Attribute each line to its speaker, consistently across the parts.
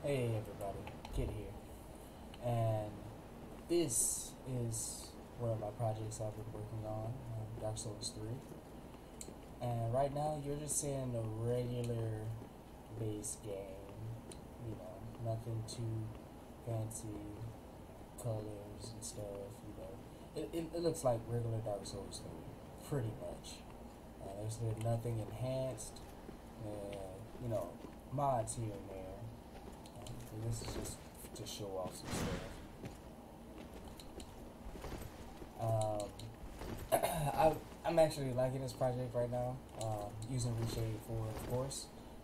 Speaker 1: Hey everybody, Kid here, and this is one of my projects I've been working on, Dark Souls 3. And right now you're just seeing a regular base game, nothing too fancy, colors and stuff, It looks like regular Dark Souls 3, pretty much. There's been nothing enhanced, mods here and there. And this is just to show off some stuff. I'm actually liking this project right now. Using Reshade for, of course.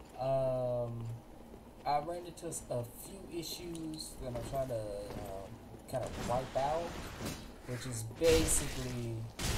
Speaker 1: I ran into a few issues that I'm trying to kind of wipe out, which is basically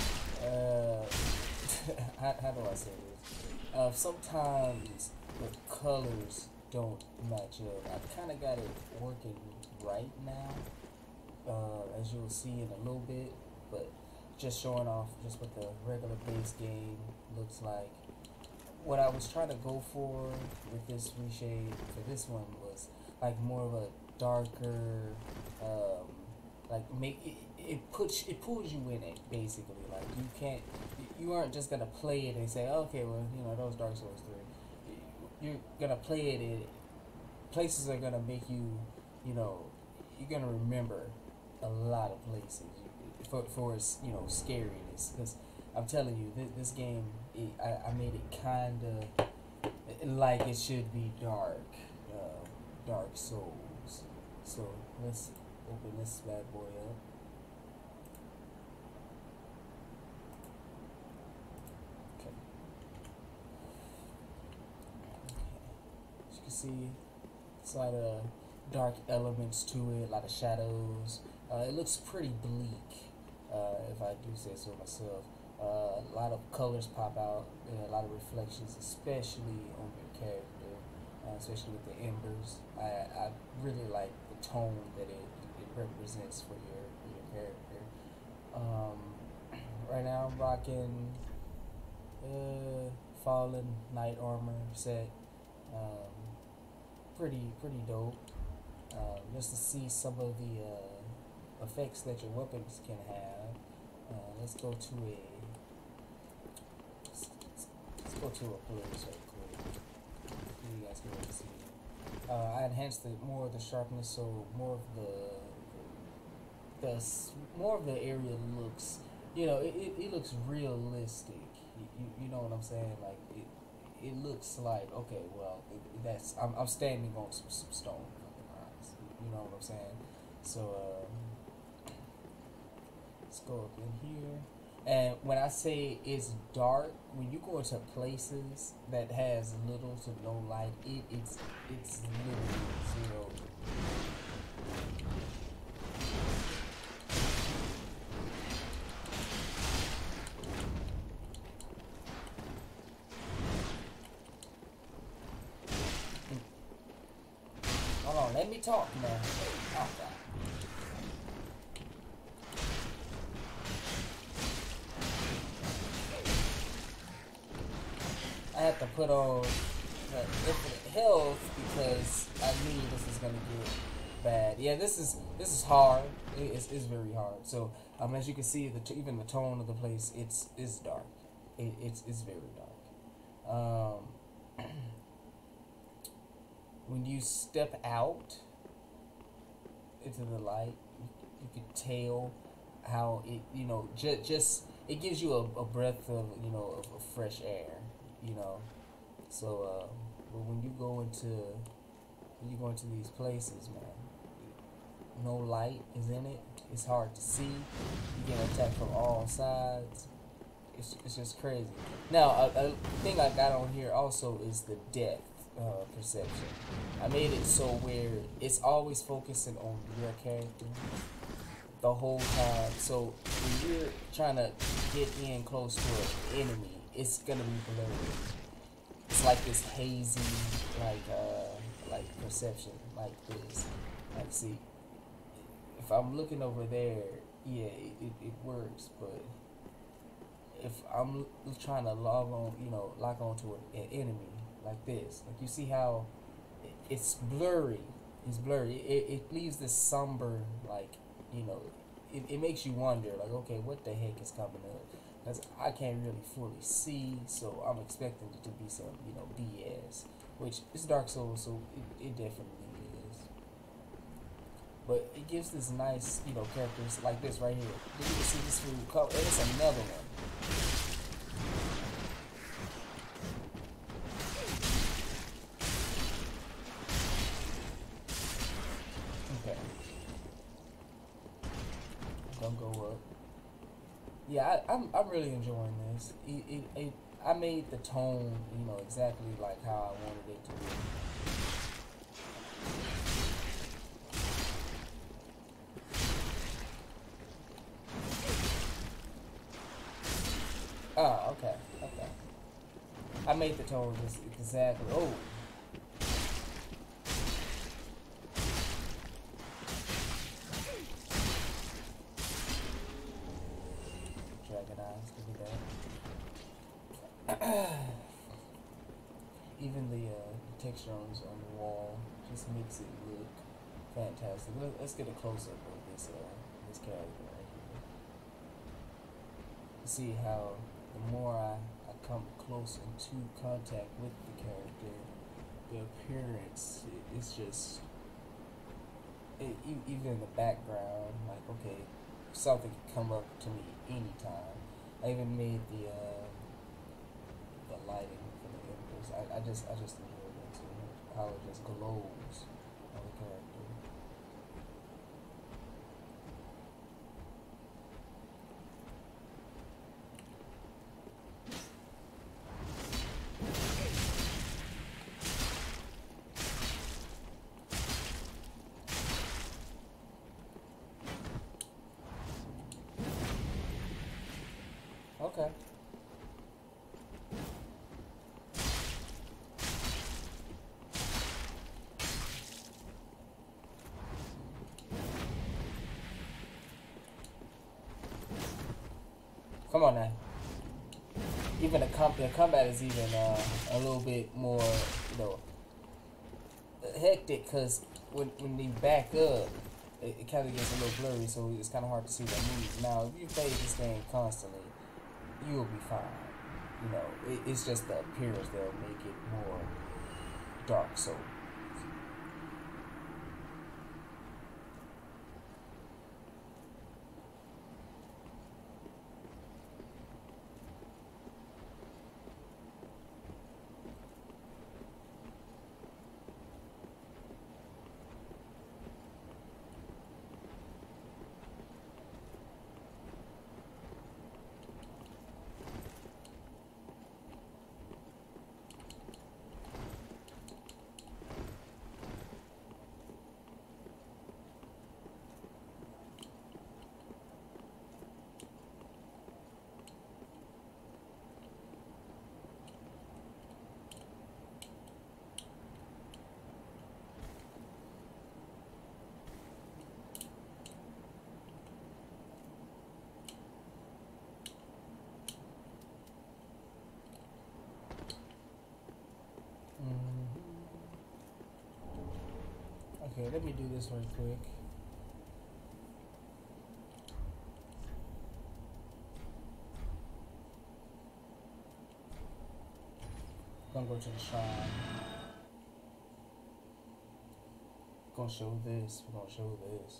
Speaker 1: how do I say this? Sometimes the colors don't match up. I've kind of got it working right now, as you'll see in a little bit, but just showing off just what the regular base game looks like. What I was trying to go for with this reshade for this one was like more of a darker, like it pulls you in it basically. Like you aren't just gonna play it and say, okay, well, that was Dark Souls 3. You're gonna play it. Places are gonna make you, you're gonna remember a lot of places for its, scariness. Because I'm telling you, this game, I made it kind of like it should be dark, Dark Souls. So let's open this bad boy up. As you can see, it's a lot of dark elements to it, a lot of shadows. It looks pretty bleak, if I do say so myself. A lot of colors pop out, a lot of reflections, especially on your character, especially with the embers. I really like the tone that it represents for your character. Right now I'm rocking Fallen Knight armor set. Pretty dope. Just to see some of the effects that your weapons can have. Let's go to a place right quick. You guys can really see. I enhanced more of the sharpness, so more of the area looks, it looks realistic. You know what I'm saying? Like it looks like, okay, well, I'm standing on some stone. You know what I'm saying? So let's go up in here. And when I say it's dark, when you go into places that has little to no light, it's literally zero. Hold on, let me talk now. Okay. I have to put on the infinite health because I knew this is gonna get bad. Yeah, this is hard. It's very hard. So as you can see, even the tone of the place, it's dark. It's very dark. When you step out into the light, you can tell how it, just it gives you a breath of, of fresh air, So, but when you go into these places, man, no light is in it. It's hard to see. You get attacked from all sides. It's just crazy. Now, a thing I got on here also is the depth perception. I made it so where it's always focusing on your character the whole time. So when you're trying to get in close to an enemy, it's gonna be blurry. It's like this hazy, like perception, like this. Like, see, if I'm looking over there, yeah, it works, but if I'm trying to lock on to an enemy like this, like you see how it's blurry. It's blurry. It leaves this somber, like, you know, it makes you wonder, like, okay, what the heck is coming up? Because I can't really fully see, so I'm expecting it to be some, you know, BS. Which it's Dark Souls, so it definitely is. But it gives this nice, you know, characters like this right here. You can see this food color, and it's another one. Okay, don't go up. Yeah, I'm really enjoying this. I made the tone, you know, exactly like how I wanted it to be. Oh, okay, okay. I made the tone just exactly. Oh, Dragon Eyes, give me that. Even the texture on the wall just makes it look fantastic. Let's get a close up of this character right here. See how the more I come close into contact with the character, the appearance it's just even in the background, like, okay, something can come up to me anytime. I even made the lighting for the embers. I just enjoy that too. How it just glows on the character. Okay. Come on now. Even the combat is even a little bit more, you know, hectic because when you back up, it kind of gets a little blurry, so it's kind of hard to see the moves. Now, if you play this game constantly, you'll be fine. You know, it's just the appearance that'll make it more Dark Souls. Okay, let me do this right quick. Gonna go to the shrine. Gonna show this. We're gonna show this.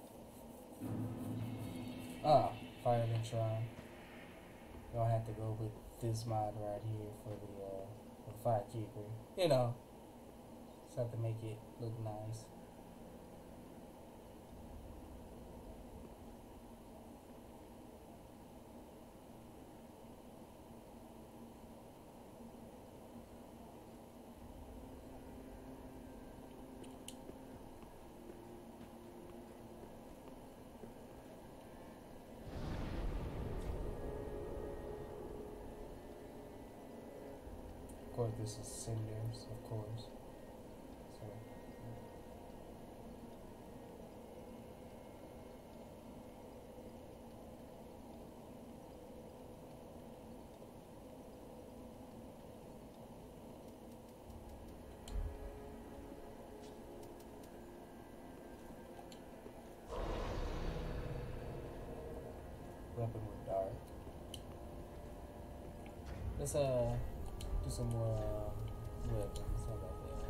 Speaker 1: Ah, Fire and Shrine. Gonna have to go with this mod right here for the Firekeeper. You know, just have to make it look nice. Of course, this is Cinders, of course. So, open with dark. Let's do some more weapons. How about that?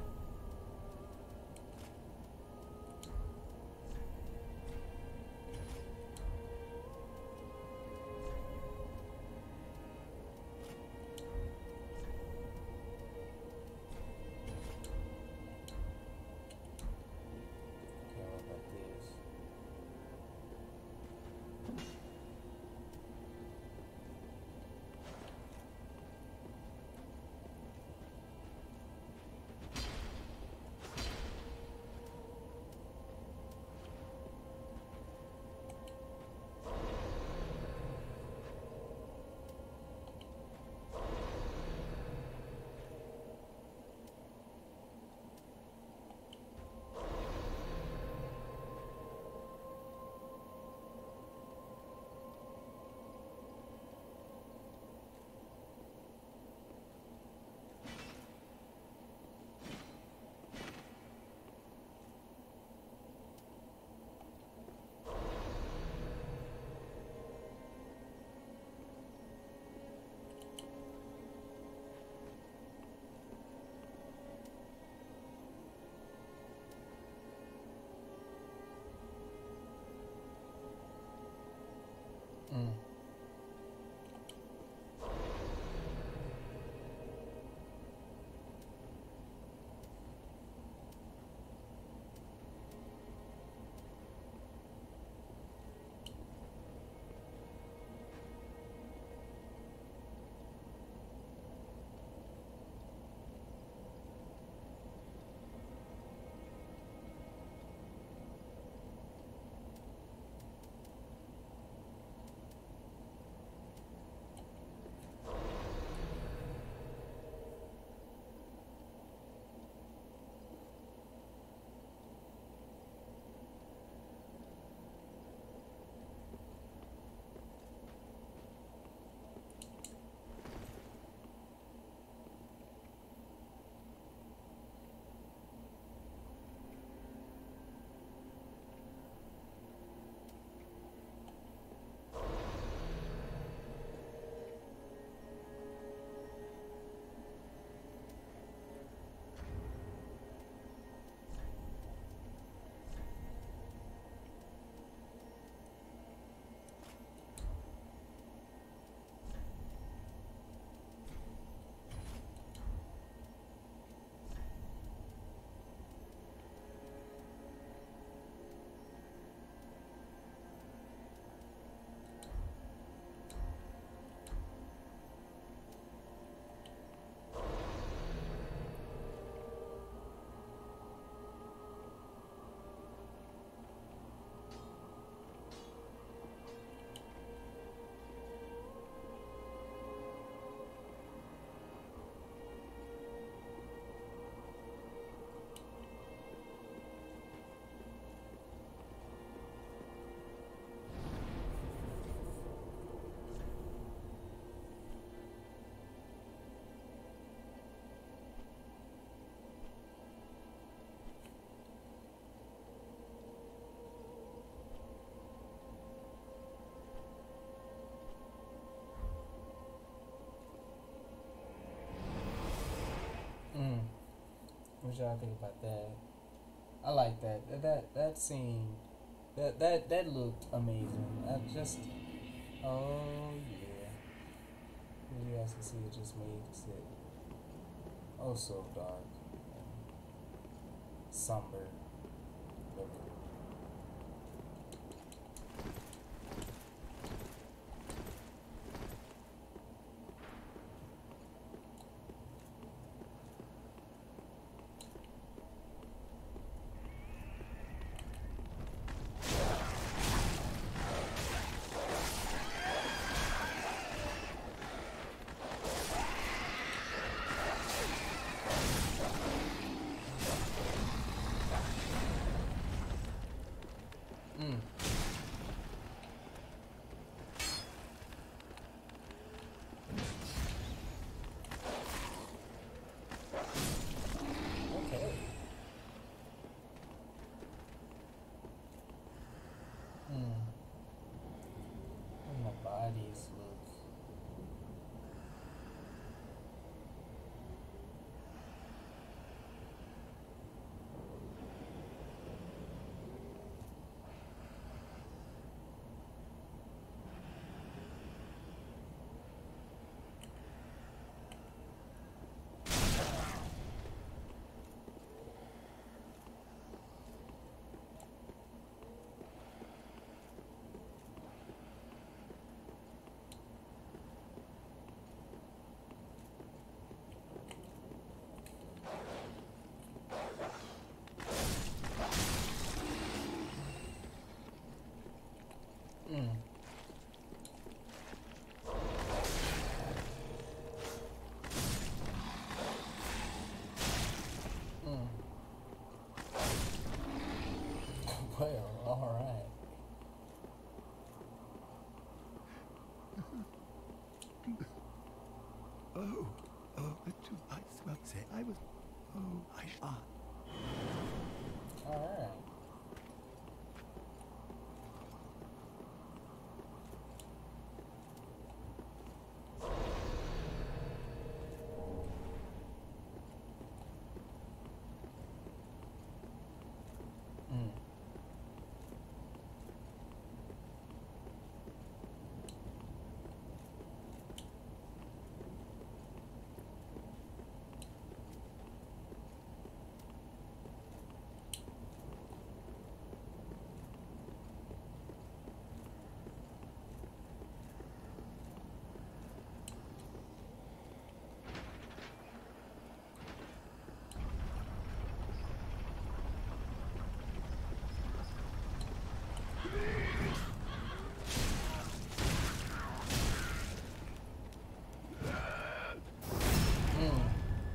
Speaker 1: Okay, what about this? Mm. Mm. What y'all think about that? I like that. That scene. That looked amazing. I just. Oh yeah. As you guys can see, it just made it oh so dark and somber looking. well. Alright.
Speaker 2: Oh, I was say I was. Oh, I shot.
Speaker 1: Alright. Mm. Mm.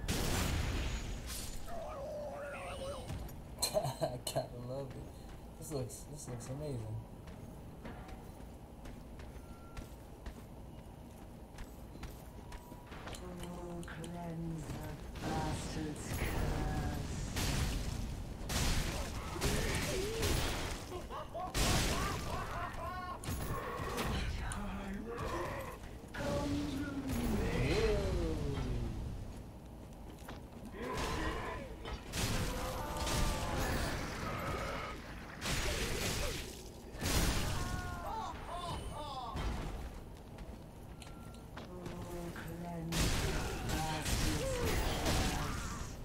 Speaker 1: I kinda love it. This looks amazing.
Speaker 3: Oh, cleanse the bastard's curse.
Speaker 1: Ew.
Speaker 3: Oh, cleanse the bastard's curse.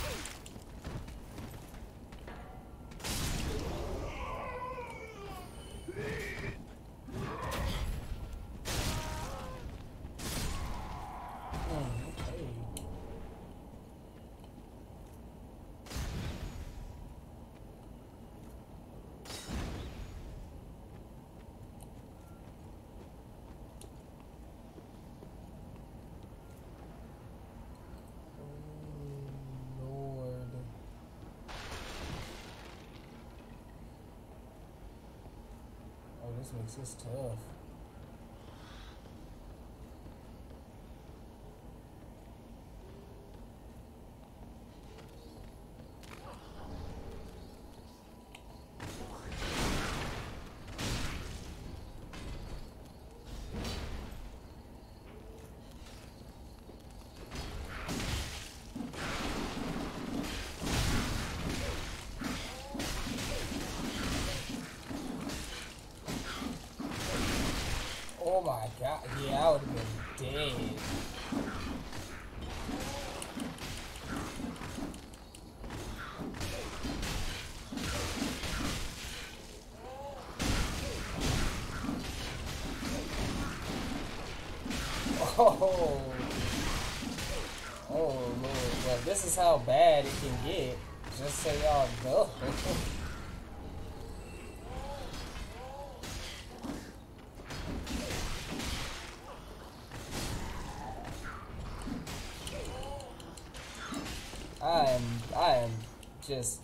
Speaker 1: Okay. Oh, Lord. Oh, this makes this tough. Oh my god. Yeah, I would have been dead. Oh. Oh Lord. Well, this is how bad it can get. Just so y'all know. I am just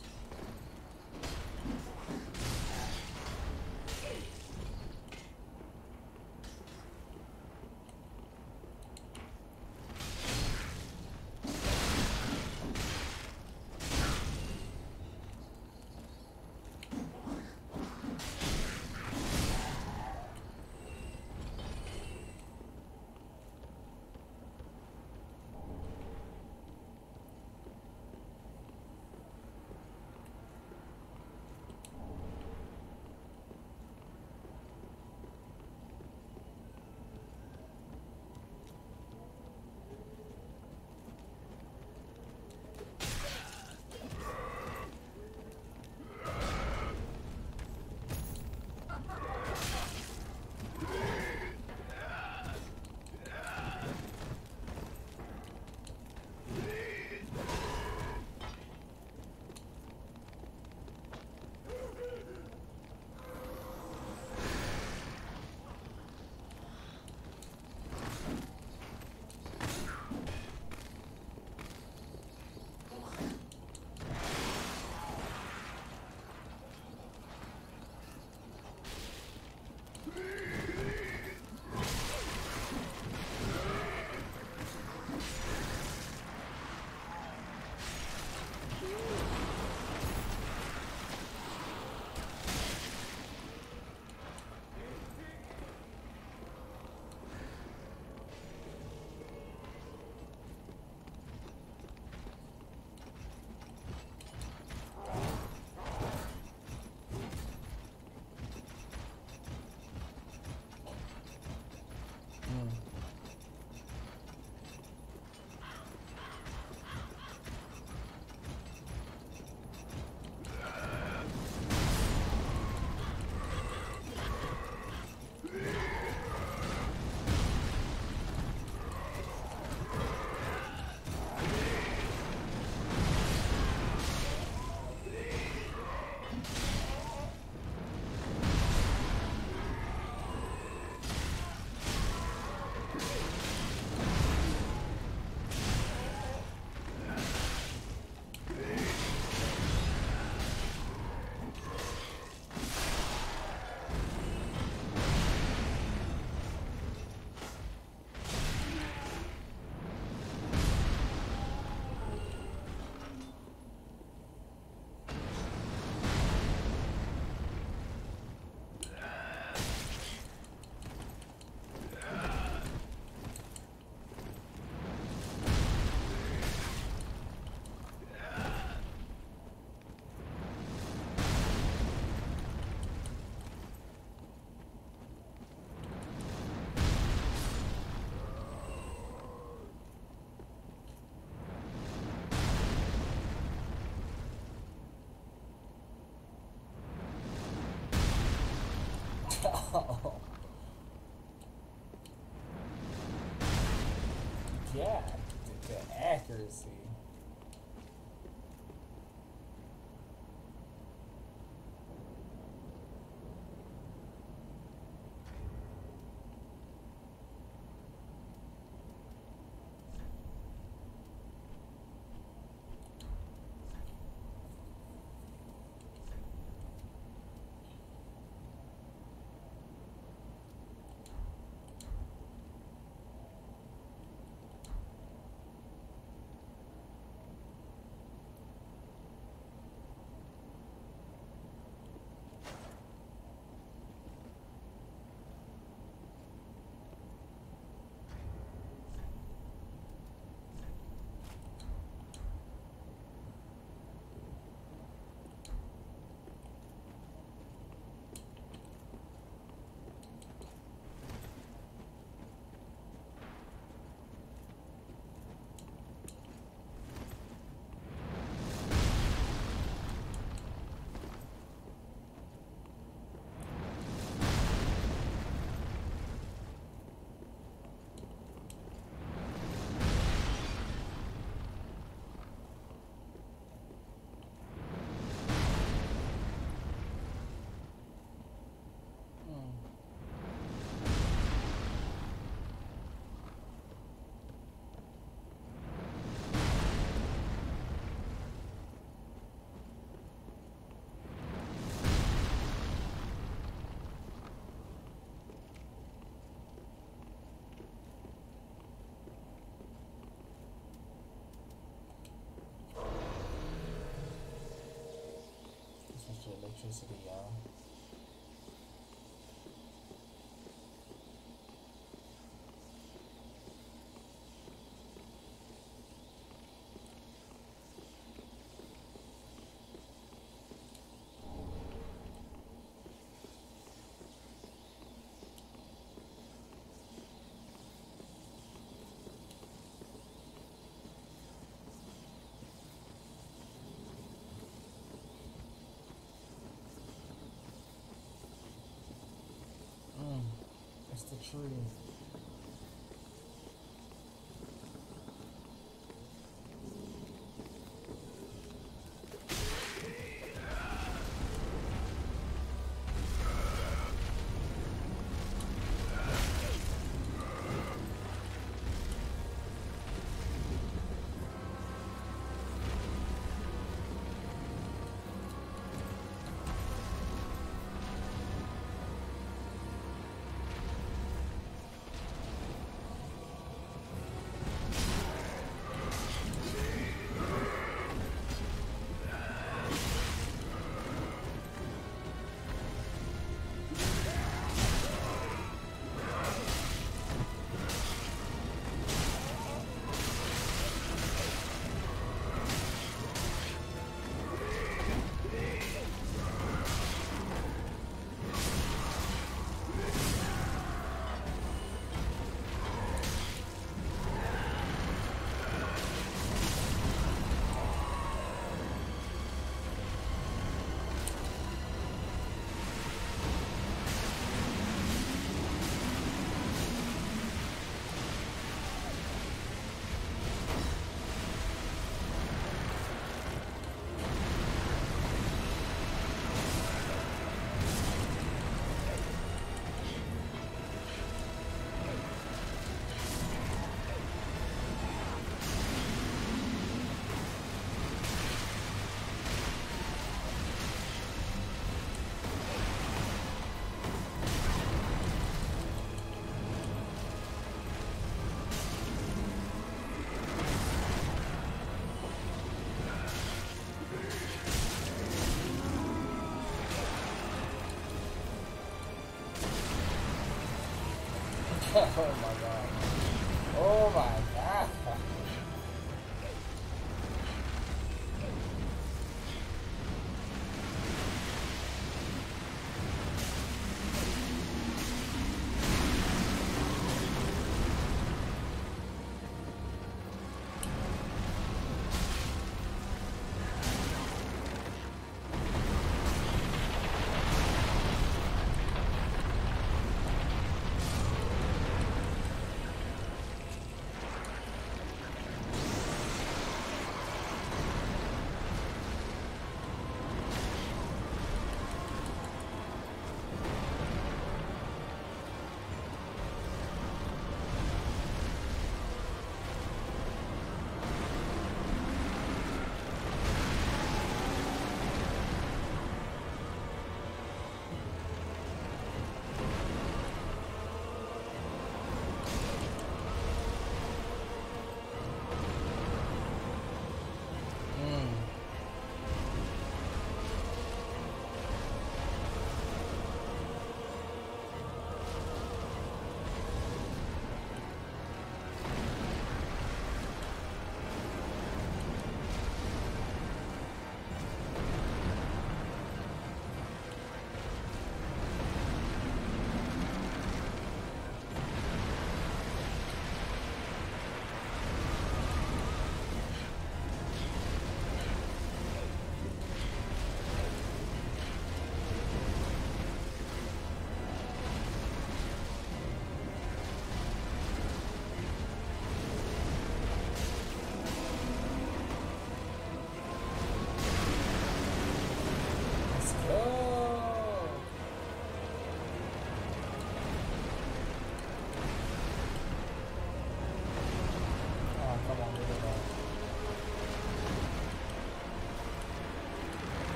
Speaker 1: accuracy. Electricity, y'all. It's the tree. Oh my god. Oh my god.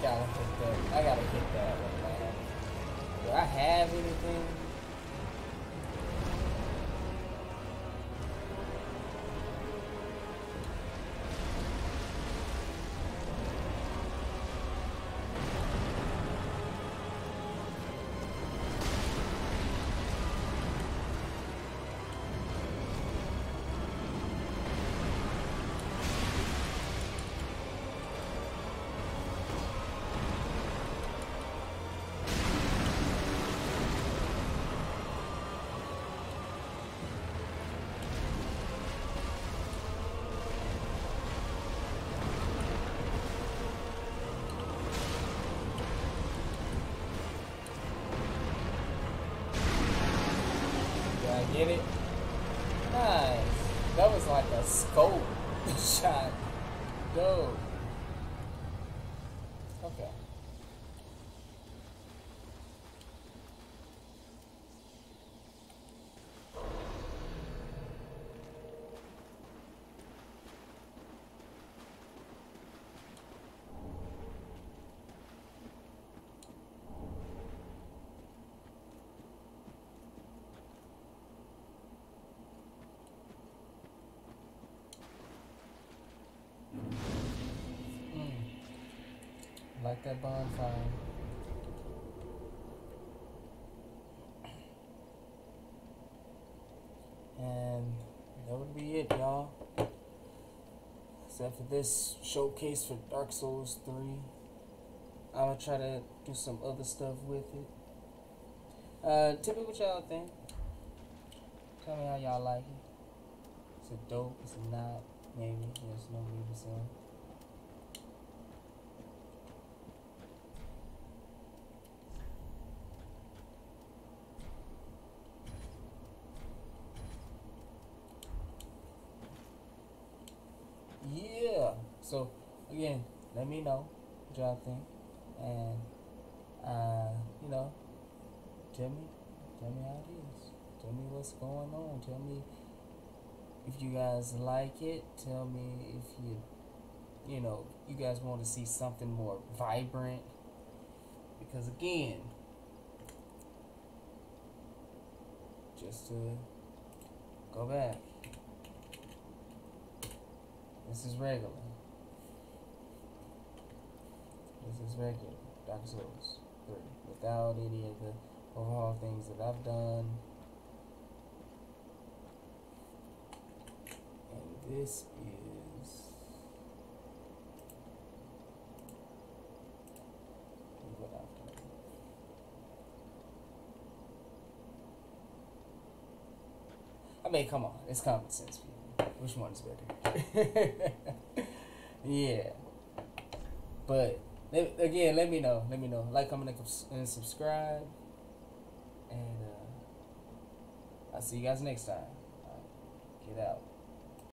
Speaker 1: gotta hit that. I gotta hit that one, man. Do I have anything? Get it? Nice. That was like a scope shot. Dope. Okay. Like that bonfire. And that would be it, y'all. Except for this showcase for Dark Souls 3. I'm gonna try to do some other stuff with it. Tell me what y'all think. Tell me how y'all like it. Is it dope? Is it not? Maybe. There's no maybe so. Yeah. So again, let me know what y'all think, and you know, tell me how it is. Tell me what's going on. Tell me if you guys like it. Tell me if you know, you guys want to see something more vibrant. Because again, just to go back. This is regular. This is regular Dark Souls 3 without any of the overhaul things that I've done. And this is what I've done. I mean, come on, it's common sense, people. Which one's better? Yeah. But again, let me know. Like, comment, and subscribe. And I'll see you guys next time. Get out.